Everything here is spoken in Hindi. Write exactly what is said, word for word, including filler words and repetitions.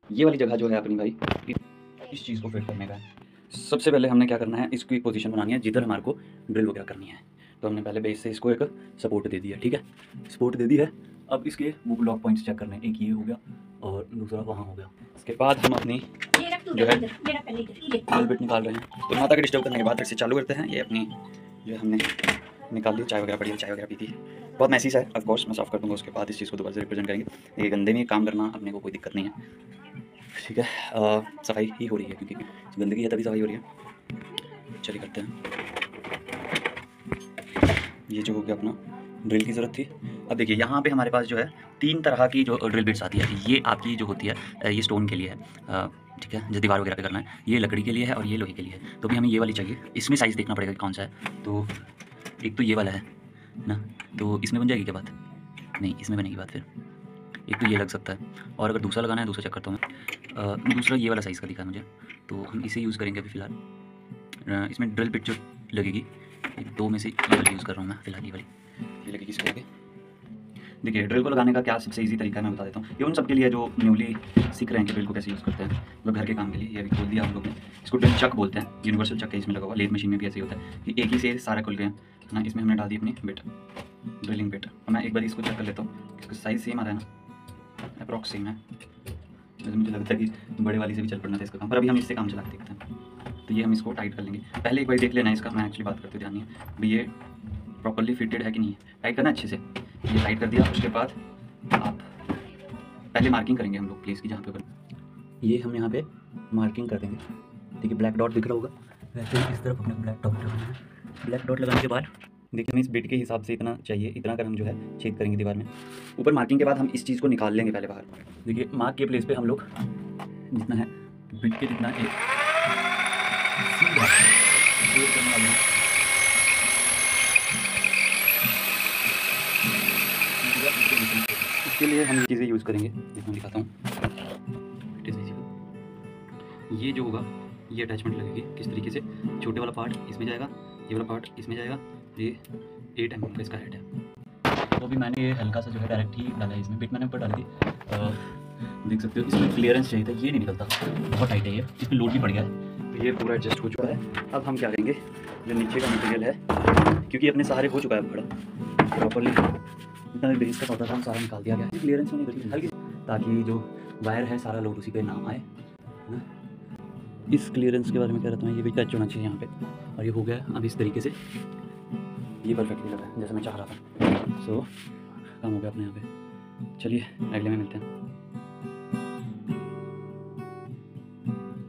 ये वाली जगह जो है अपनी भाई इस चीज़ को फिट करने का है। सबसे पहले हमने क्या करना है, इसकी एक पोजीशन बनानी है जिधर हमारे को ड्रिल वगैरह करनी है। तो हमने पहले बेस से इसको एक सपोर्ट दे दिया, ठीक है, सपोर्ट दे दी है। अब इसके वो ब्लॉक पॉइंट्स चेक करने हैं, एक ये हो गया और दूसरा वहाँ हो गया। इसके बाद हम अपनी जो है ड्रिल बिट निकाल रहे हैं। तो माता के डिस्टर्ब करने के बाद फिर से चालू करते हैं। ये अपनी जो हमने निकाल दी, चाय वगैरह पड़ी है, चाय वगैरह पी थी, बहुत मैसी है ऑफ कोर्स, मैं साफ़ कर दूँगा। उसके बाद इस चीज़ को दोबारा से रिप्रेजेंट करेंगे। ये गंदे में काम करना अपने को कोई दिक्कत नहीं है, ठीक है। आ, सफाई ही हो रही है क्योंकि गंदगी है तभी सफाई हो रही है। चलिए करते हैं। ये जो हो गया अपना ड्रिल की ज़रूरत थी। अब देखिए यहाँ पे हमारे पास जो है तीन तरह की जो ड्रिल बिट्स आती है। ये आपकी जो होती है ये स्टोन के लिए है, ठीक है, जो दीवार वगैरह पे करना है। ये लकड़ी के लिए है और ये लोहे के लिए है। तो भी हमें ये वाली चाहिए। इसमें साइज़ देखना पड़ेगा कौन सा है। तो एक तो ये वाला है ना, तो इसमें बन जाएगी क्या बात? नहीं, इसमें बनेगी बात। फिर एक तो ये लग सकता है, और अगर दूसरा लगाना है, दूसरा चेक करता हूँ मैं। दूसरा ये वाला साइज़ का दिखा है मुझे, तो हम इसे यूज़ करेंगे अभी फ़िलहाल। इसमें ड्रिल बिट जो लगेगी दो में से ये वाली यूज़ कर रहा हूँ मैं फ़िलहाल। ये वाली ये लगेगी इसको आगे। देखिए ड्रिल को लगाने का क्या सबसे इजी तरीका है मैं बता देता हूँ। ये उन सब के लिए जो न्यूली सीख रहे हैं कि ड्रिल को कैसे यूज़ करते हैं, मतलब घर के काम के लिए। ये अभी खोल दिया हम लोग ने। इसको ड्रिल चक बोलते हैं, यूनिवर्सल चक है इसमें लगा हुआ। लेथ मशीन में भी ऐसे ही होता है कि एक ही से सारा खुल गए हैं ना। इसमें हमने डाल दी अपनी बिट, ड्रिलिंग बिट। और मैं एक बार इसको चेक कर लेता हूँ, इसका साइज़ सेम आ रहा है ना, अप्रॉक्स सेम है। जैसे मुझे लगता है कि बड़े वाली से भी चल पड़ना था इसका काम, पर अभी हम इससे काम चला के देखते हैं। तो ये हम इसको टाइट कर लेंगे। पहले एक बार देख लेना है इसका, मैं एक्चुअली बात करते ध्यान नहीं है भाई, ये प्रॉपर्ली फिटेड है कि नहीं है। टाइट करना अच्छे से। ये टाइट कर दिया। उसके बाद आप पहले मार्किंग करेंगे हम लोग प्लेस की, जहाँ पे ये हम यहाँ पे मार्किंग कर देंगे, ठीक है। ब्लैक डॉट दिख रहा होगा, वैसे ही इस तरफ अपने ब्लैक डॉट लगाना है। ब्लैक डॉट लगाने के बाद देखिए हमें इस बिट के हिसाब से इतना चाहिए, इतना कर हम जो है छेद करेंगे दीवार में। ऊपर मार्किंग के बाद हम इस चीज़ को निकाल लेंगे पहले बाहर। देखिए मार्क के प्लेस पे हम लोग जितना है बिट के जितना एक सीधा करने वाले हैं। इसके लिए हम ये चीज़ें यूज़ करेंगे, मैं दिखाता हूँ। ये जो होगा ये अटैचमेंट लगेगी किस तरीके से, छोटे वाला पार्ट इसमें जाएगा, ये वाला पार्ट इसमें जाएगा। ये एट एम एम का इसका हेड है। तो अभी मैंने ये हल्का सा जो है डायरेक्ट ही डाला है इसमें, बिट मैंने ऊपर डाली थी। देख सकते हो इसमें क्लियरेंस चाहिए था, ये नहीं निकलता, बहुत टाइट है ये, इस पर लोड भी पड़ गया है। तो ये पूरा एडजस्ट हो चुका है। अब हम क्या करेंगे, जो नीचे का मटेरियल है, क्योंकि अपने सहारे हो चुका है बड़ा प्रॉपरली, इतना बेस का पता था हम सारा निकाल दिया गया है। क्लियरेंस होनी चाहिए हल्की, ताकि जो वायर है सारा लोड उसी पे ना आए ना। इस क्लियरेंस के बारे में कह रहा था मैं, ये भी टच होना चाहिए यहाँ पे। और ये हो गया अब इस तरीके से, ये परफेक्टली लगा है जैसा मैं चाह रहा था। सो काम हो गया अपने यहाँ पे। चलिए अगले में मिलते हैं।